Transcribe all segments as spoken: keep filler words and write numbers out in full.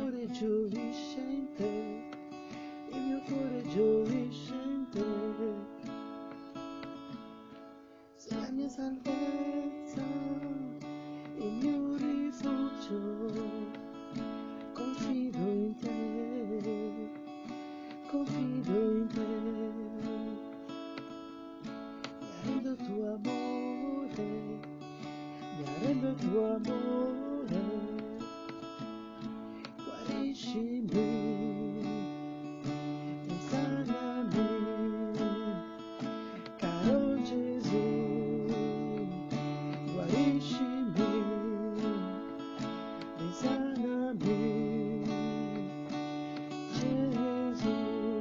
cuore gioisce in te, il mio cuore gioisce in te. Sei la mia salvezza, il mio rifugio, confido in te, confido in te. Mi arrendo al tuo amore, mi arrendo al tuo amore, guariscimi e sanami, caro Gesù, guariscimi e sanami, Gesù.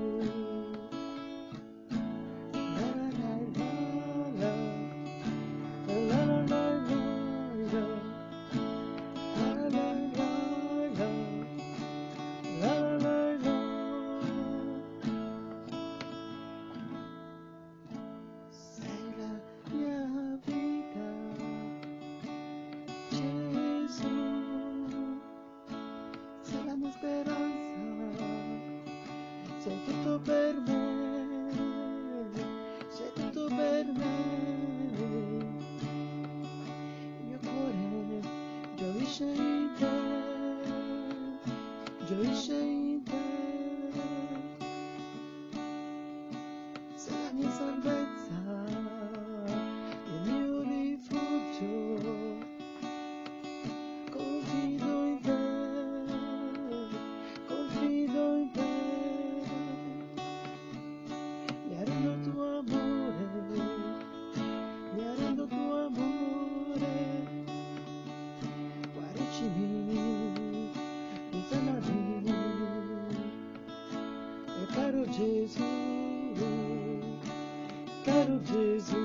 Sei tutto per me, sei tutto per me. Il mio cuore gioisce in te, gioisce in te. Sei la mia salvezza, il mio rifugio, confido in te, confido in te. Mi arrendo al tuo amore, mi arrendo al tuo amore, guariscimi, risanami, e caro Gesù, caro Gesù.